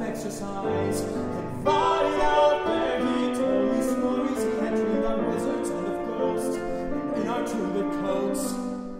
of exercise. And right out there he told me stories he had dreamed of wizards and of ghosts, and in our tulip coats.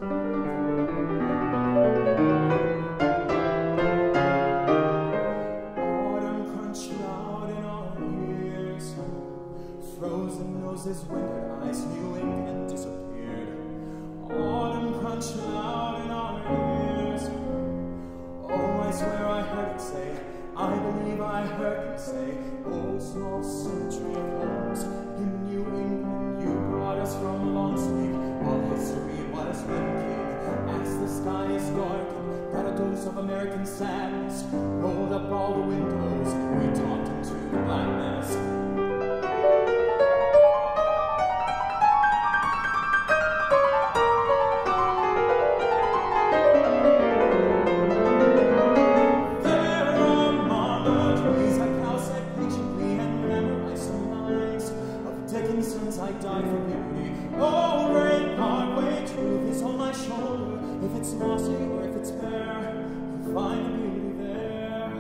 Autumn crunched loud in our ears, frozen noses, withered eyes, New England disappeared. Autumn crunched loud in our ears. Oh, I swear I heard it say, I believe I heard him say, oh, small cemetery of homes in New England, you brought us from a long sleep. All history was winking as the skies darkened. Got a dose of American sadness, rolled up all the windows, and we talked into the blackness. I die for beauty. Oh, great Parkway, truth is on my shoulder. If it's mossy or if it's bare, you'll find the beauty there.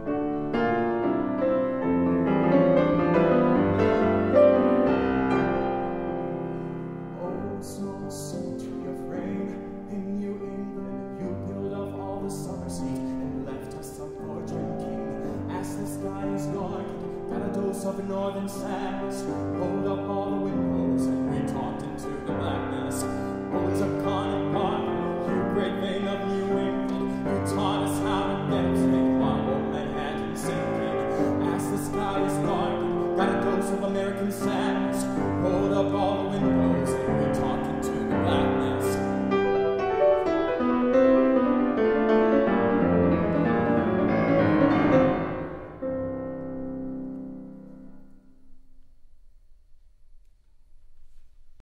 Oh, small cemetery of rain in New England, you peeled off all the summer's heat and left us up for drinking. As the sky is darkened, got a dose of northern sadness, rolled up all the windows, and we talked into the blackness. Oh, Zilkha, you great vein of New England, you taught us how to get it.